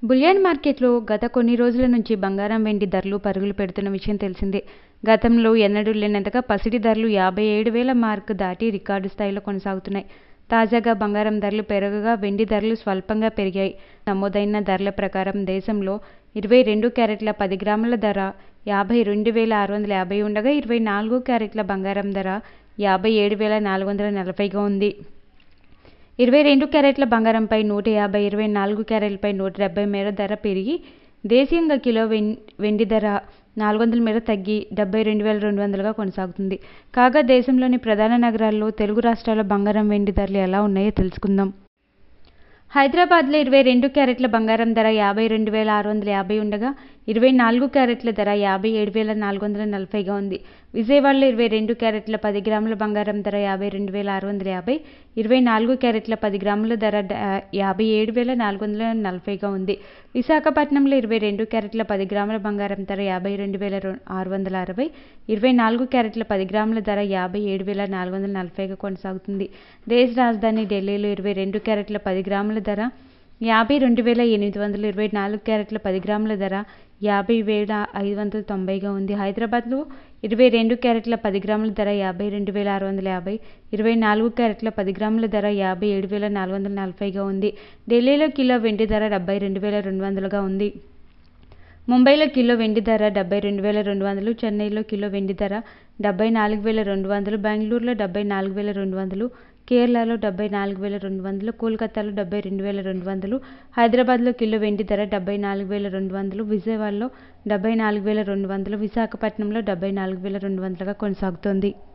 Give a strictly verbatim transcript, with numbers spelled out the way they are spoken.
Bullion మార్కెట్లో గత కొన్ని రోజుల నుంచి బంగారం వెండి ధరలు పరుగులు పెడుతున్న విషయం తెలిసిందే. గతంలో ఎన్నడూ లేనంతగా పసిడి ధరలు యాభై ఏడు వేల మార్క్ దాటి రికార్డు స్థాయిలో కొనసాగుతున్నాయి. తాజాగా బంగారం ధరలు పెరగగా వెండి ధరలు స్వల్పంగా పెరిగాయి. నమోదైన ధరల ప్రకారం దేశంలో ఇరవై రెండు క్యారెట్ల పది గ్రాముల ధర యాభై రెండు వేల ఆరు వందల యాభై ఉండగా ఇరవై నాలుగు క్యారెట్ల బంగారం ధర యాభై ఏడు వేల నాలుగు వందల నలభైగా ఉంది. ఇరవై రెండు క్యారెట్ల బంగారంపై నూట యాభై, ఇరవై నాలుగు క్యారెట్లపై నూట డెబ్బై మేర ధర పెరిగి దేశీయంగా కిలో వెండి ధర నాలుగు వందల మేర తగ్గి డెబ్బై రెండు వేల రెండు వందలుగా కొనసాగుతుంది. కాగా దేశంలోని ప్రధాన నగరాల్లో తెలుగు రాష్ట్రాల బంగారం వెండి ధరలు ఎలా ఉన్నాయో తెలుసుకుందాం. హైదరాబాద్లో ఇరవై రెండు క్యారెట్ల బంగారం ధర యాభై రెండు వేల ఆరు వందల యాభై ఉండగా ఇరవై నాలుగు క్యారెట్ల ధర యాభై ఏడు వేల నాలుగు వందల నలభైగా ఉంది. విజయవాడలో ఇరవై రెండు క్యారెట్ల పది గ్రాముల బంగారం ధర యాభై రెండు వేల ఆరు వందల యాభై, ఇరవై నాలుగు క్యారెట్ల పది గ్రాముల ధర యాభై ఏడు వేల నాలుగు వందల నలభైగా ఉంది. విశాఖపట్నంలో ఇరవై రెండు క్యారెట్ల పది గ్రాముల బంగారం ధర యాభై రెండు వేల ఆరు వందల అరవై, ఇరవై నాలుగు క్యారెట్ల పది గ్రాముల ధర యాభై ఏడు వేల నాలుగు వందల నలభైగా కొనసాగుతుంది. దేశ రాజధాని ఢిల్లీలో ఇరవై రెండు క్యారెట్ల పది గ్రాముల ధర యాభై రెండు వేల ఎనిమిది వందలు, ఇరవై నాలుగు క్యారెట్ల పది గ్రాముల ధర యాభై వేల ఐదు వందల తొంభైగా ఉంది. హైదరాబాద్లో ఇరవై రెండు క్యారెట్ల పది గ్రాముల ధర యాభై రెండు వేల ఆరు వందల యాభై, ఇరవై నాలుగు క్యారెట్ల పది గ్రాముల ధర యాభై ఏడు వేల నాలుగు వందల నలభైగా ఉంది. ఢిల్లీలో కిలో వెండి ధర డెబ్బై రెండు వేల రెండు వందలుగా ఉంది. ముంబైలో కిలో వెండి ధర డెబ్బై రెండు వేల రెండు వందలు, చెన్నైలో కిలో వెండి ధర డెబ్బై నాలుగు వేల రెండు వందలు, బెంగళూరులో డెబ్బై నాలుగు వేల రెండు వందలు, కేరళలో డెబ్బై నాలుగు వేల రెండు వందలు, కోల్కతాలో డెబ్బై రెండు వేల రెండు వందలు, హైదరాబాద్లో కిలో వెండి ధర డెబ్బై నాలుగు వేల రెండు వందలు, విజయవాడలో డెబ్బై నాలుగు వేల రెండు వందలు, విశాఖపట్నంలో డెబ్బై నాలుగు వేల రెండు వందలుగా కొనసాగుతోంది.